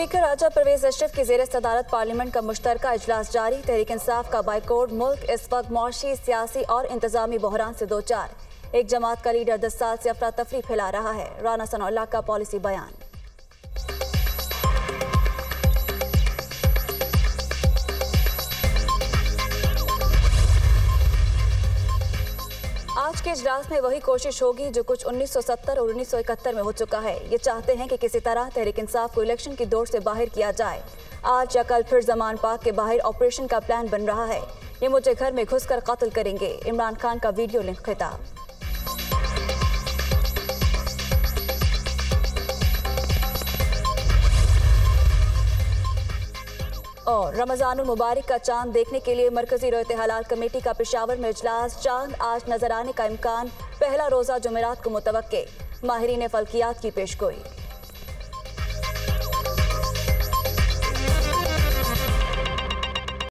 Speaker राजा परवेज अशरफ की ज़ेर सदारत पार्लियामेंट का मुश्तरका इजलास जारी। तहरीक इंसाफ का बाइकोट। मुल्क इस वक्त मुआशी, सियासी और इंतजामी बहरान से दो चार। एक जमात का लीडर 10 साल से अफरा तफरी फैला रहा है। राना सनाउल्लाह का पॉलिसी बयान। आज के इजलास में वही कोशिश होगी जो कुछ 1970 और 1971 में हो चुका है। ये चाहते हैं कि किसी तरह तहरीक इंसाफ को इलेक्शन की दौड़ से बाहर किया जाए। आज या कल फिर जमान पाक के बाहर ऑपरेशन का प्लान बन रहा है। ये मुझे घर में घुसकर कत्ल करेंगे। इमरान खान का वीडियो लिंक खिताब। और रमजानुल मुबारक का चांद देखने के लिए मरकजी रोयत हलाल कमेटी का पेशावर में इजलास। चांद आज नजर आने का इम्कान। पहला रोजा जुमेरात को मुतवक्के। माहिरीन फल्कियात की पेशगोई।